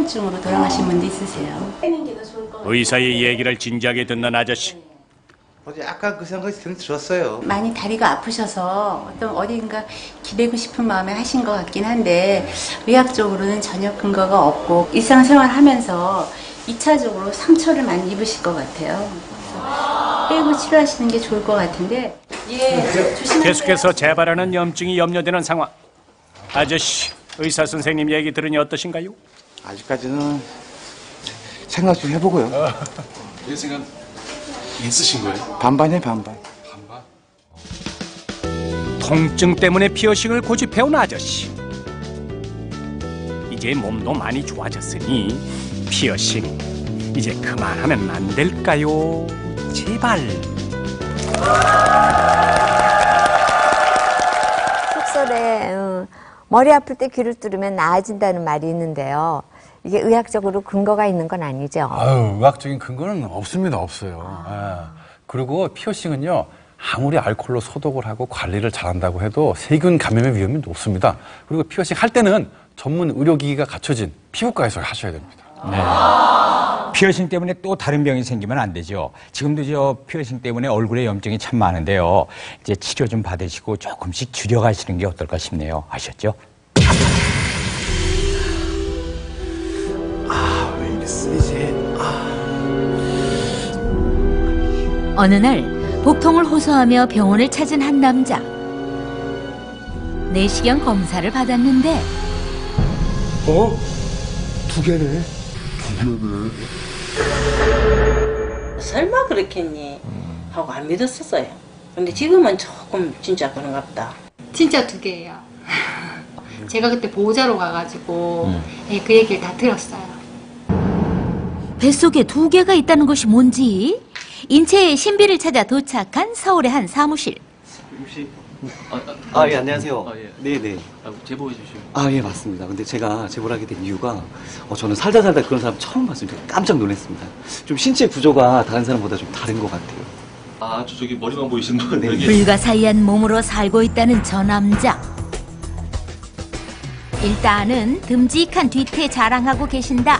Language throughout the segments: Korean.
중으로 돌아가신 분도 있으세요. 의사의 얘기를 진지하게 듣는 아저씨. 약간 그 생각이 들었어요. 많이 다리가 아프셔서 어딘가 기대고 싶은 마음에 하신 것 같긴 한데 의학적으로는 전혀 근거가 없고 일상생활 하면서 2차적으로 상처를 많이 입으실 것 같아요. 그래서 빼고 치료하시는 게 좋을 것 같은데 조심하세요. 계속해서 재발하는 염증이 염려되는 상황. 아저씨, 의사 선생님 얘기 들으니 어떠신가요? 아직까지는 생각 좀 해보고요. 이 생각 있으신 거예요? 반반이에요, 반반. 통증 때문에 피어싱을 고집해온 아저씨. 이제 몸도 많이 좋아졌으니 피어싱 이제 그만하면 안 될까요? 제발. 속설에 머리 아플 때 귀를 뚫으면 나아진다는 말이 있는데요. 이게 의학적으로 근거가 있는 건 아니죠? 아유, 의학적인 근거는 없습니다, 없어요. 예. 그리고 피어싱은요, 아무리 알코올로 소독을 하고 관리를 잘한다고 해도 세균 감염의 위험이 높습니다. 그리고 피어싱 할 때는 전문 의료기기가 갖춰진 피부과에서 하셔야 됩니다. 네. 피어싱 때문에 또 다른 병이 생기면 안 되죠. 지금도 저 피어싱 때문에 얼굴에 염증이 참 많은데요. 이제 치료 좀 받으시고 조금씩 줄여가시는 게 어떨까 싶네요. 아셨죠? 어느 날 복통을 호소하며 병원을 찾은 한 남자. 내시경 검사를 받았는데 두 개네. 설마 그렇겠니 하고 안 믿었었어요. 근데 지금은 조금 진짜 그런가 보다. 진짜 두 개예요. 제가 그때 보호자로 가가지고 그 얘기를 다 들었어요. 뱃속에 두 개가 있다는 것이 뭔지 인체의 신비를 찾아 도착한 서울의 한 사무실. 혹시 예, 안녕하세요. 네네. 제보해 주시면. 예, 맞습니다. 근데 제가 제보를 하게 된 이유가 저는 살다 그런 사람 처음 봤습니다. 깜짝 놀랐습니다. 좀 신체 구조가 다른 사람보다 좀 다른 것 같아요. 저기 머리만 보이신 분. 네. 불가사의한 몸으로 살고 있다는 저 남자. 일단은 듬직한 뒤태 자랑하고 계신다.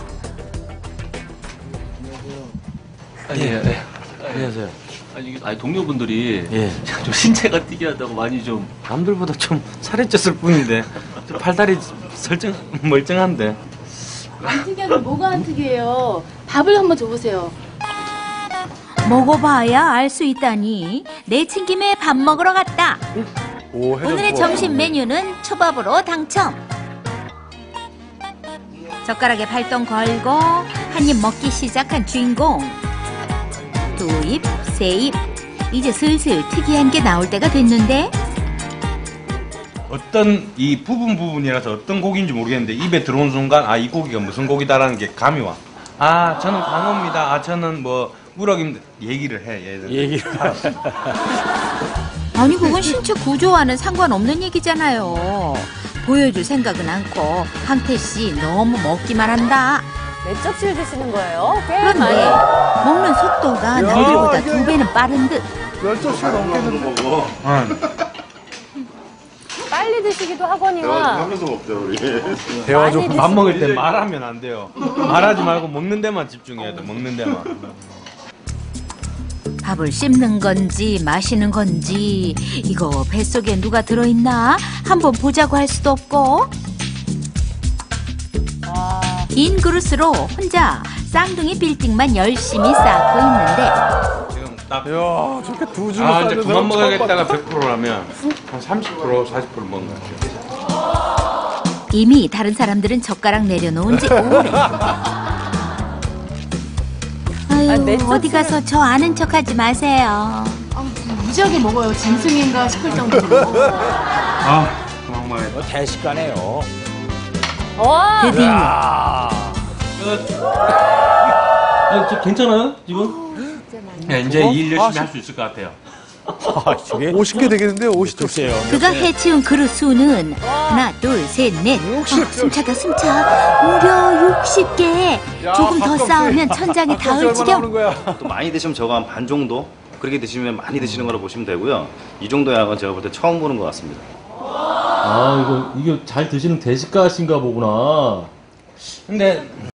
안녕하세요. 동료분들이 좀 신체가 특이하다고 많이 좀 남들보다 좀 살이 쪘을 뿐인데 팔다리 멀쩡한데. 안 특이한데 뭐가 안 특이해요? 밥을 한번 줘보세요. 먹어봐야 알 수 있다니 내친 김에 밥 먹으러 갔다. 오늘의 점심 메뉴는 초밥으로 당첨. 젓가락에 발동 걸고 한 입 먹기 시작한 주인공. 두 입, 세 입. 이제 슬슬 특이한 게 나올 때가 됐는데 어떤 이 부분이라서 어떤 고기인지 모르겠는데 입에 들어온 순간 이 고기가 무슨 고기다라는 게 감이 와. 저는 광어입니다. 저는 뭐 우럭입니다. 얘기를 해. 아니 그건 신체 구조와는 상관없는 얘기잖아요. 보여줄 생각은 않고 황태 씨 너무 먹기만 한다. 몇 접시를 드시는 거예요? 그런데 먹는 속도가 남들보다 2배는 빠른 듯. 10접시가 넘겠는데. 빨리 드시기도 하거니와. 하면서 먹죠, 우리. 대화좀 밥 먹을 때 말하면 안 돼요. 말하지 말고 먹는 데만 집중해야 돼. 먹는 데만. 밥을 씹는 건지 마시는 건지 이거 뱃속에 누가 들어있나 한번 보자고 할 수도 없고 빈 그릇으로 혼자 쌍둥이 빌딩만 열심히 쌓고 있는데 지금 딱. 이야, 저렇게 두 줄을 이제 그만 먹어야겠다가 100%라면 한 30%, 40% 먹은 것 같아요. 이미 다른 사람들은 젓가락 내려놓은 지 오래. 아유, 어디 가서 저 아는 척하지 마세요. 무지하게 먹어요. 짐승인가 싶을 정도로. 그만 먹어야겠다. 대식가네요. 드디어 괜찮아요 지금? 이제 일 열심히 할 수 있을 것 같아요. 저게 50개 되겠는데요, 50개. 그가 해치운 그릇 수는 하나, 둘, 셋, 넷. 숨차다 숨차. 무려 60개. 조금 더 쌓으면 천장에 닿을 지경. 또 많이 드시면 저거 한 반 정도? 그렇게 드시면 많이 드시는 거라 보시면 되고요. 이 정도의 양은 제가 볼 때 처음 보는 것 같습니다. 이거 잘 드시는 대식가신가 보구나. 근데